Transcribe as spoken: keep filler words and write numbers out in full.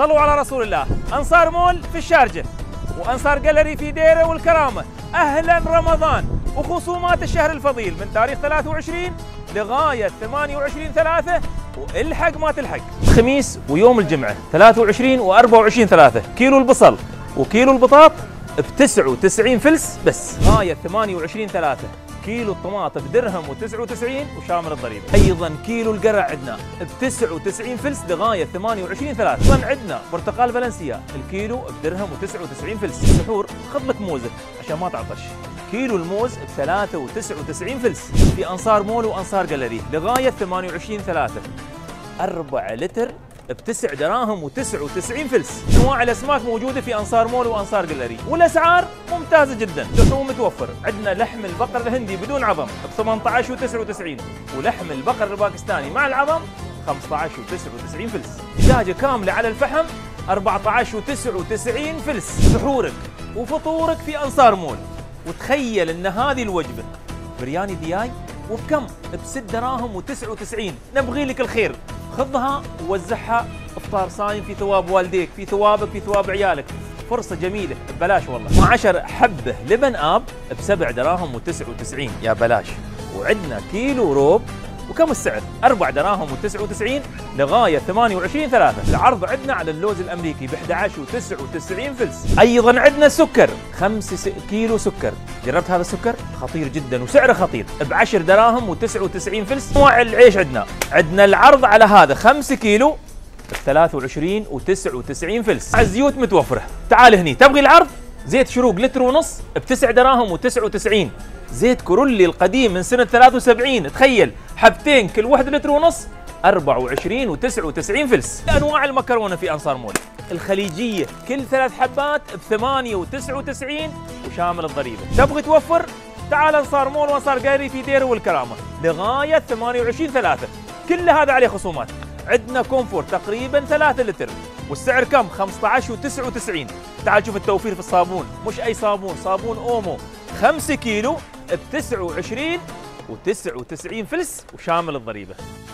صلوا على رسول الله. أنصار مول في الشارجة، وأنصار جاليري في ديرة والكرامة. أهلا رمضان وخصومات الشهر الفضيل من تاريخ ثلاثة وعشرين لغاية ثمانية وعشرين ثلاثة، والحق ما تلحق. خميس ويوم الجمعة ثلاثة وعشرين وأربعة وعشرين ثلاثة، كيلو البصل وكيلو البطاط ب تسعة وتسعين فلس بس. غاية ثمانية وعشرين ثلاثة، كيلو الطماط بدرهم وتسعة وتسعين وشامل الضريبة. أيضا كيلو القرع عندنا ب تسعة وتسعين فلس لغاية ثمانية وعشرين ثلاثة. أيضا عندنا برتقال فالنسيا الكيلو بدرهم وتسعة وتسعين فلس. السحور خذ لك موزة عشان ما تعطش، كيلو الموز ب ثلاثة وتسعة وتسعين فلس في أنصار مول وأنصار جاليري لغاية ثمانية وعشرين ثلاثة. أربعة لتر بتسع دراهم وتسعة وتسعين فلس. انواع الاسماك موجوده في انصار مول وانصار جاليري، والاسعار ممتازه جدا. لحوم متوفر، عندنا لحم البقر الهندي بدون عظم ب ثمانية عشر وتسعة وتسعين، ولحم البقر الباكستاني مع العظم خمسة عشر وتسعة وتسعين فلس. دجاجه كامله على الفحم أربعة عشر وتسعة وتسعين فلس. سحورك وفطورك في انصار مول. وتخيل ان هذه الوجبه برياني دياي وبكم؟ بست دراهم وتسعة وتسعين. نبغي لك الخير، خذها ووزعها افطار صايم في ثواب والديك، في ثوابك، في ثواب عيالك. فرصة جميلة ببلاش والله. عشر حبة لبن آب بسبع دراهم وتسعة وتسعين يا بلاش. وعندنا كيلو روب، وكم السعر؟ أربع دراهم وتسعة وتسعين لغاية ثمانية وعشرين ثلاثة. العرض عندنا على اللوز الأمريكي ب أحد عشر وتسعة وتسعين فلس. أيضا عندنا سكر، خمسة كيلو سكر. جربت هذا السكر؟ خطير جدا وسعره خطير ب عشر دراهم وتسعة وتسعين فلس. أنواع العيش عندنا، عندنا العرض على هذا خمسة كيلو ب ثلاثة وعشرين وتسعة وتسعين فلس. الزيوت متوفرة. تعال هني، تبغي العرض؟ زيت شروق لتر ونص بتسع دراهم وتسعة وتسعين. زيت كورولي القديم من سنة ثلاثة وسبعين، تخيل حبتين كل واحد لتر ونص أربعة وعشرين وتسعة وتسعين فلس. أنواع المكرونة في أنصار مول، الخليجية كل ثلاث حبات بثمانية وتسعة وتسعين وشامل الضريبة. تبغي توفر؟ تعال أنصار مول وأنصار جاليري في ديرة والكرامة لغاية ثمانية وعشرين ثلاثة. كل هذا عليه خصومات. عندنا كونفور تقريبا ثلاثة لتر والسعر كم؟ خمسة عشر وتسعة وتسعين. تعال شوف التوفير في الصابون، مش أي صابون، صابون أومو خمسة كيلو ب تسعة وعشرين وتسعة وتسعين فلس وشامل الضريبة.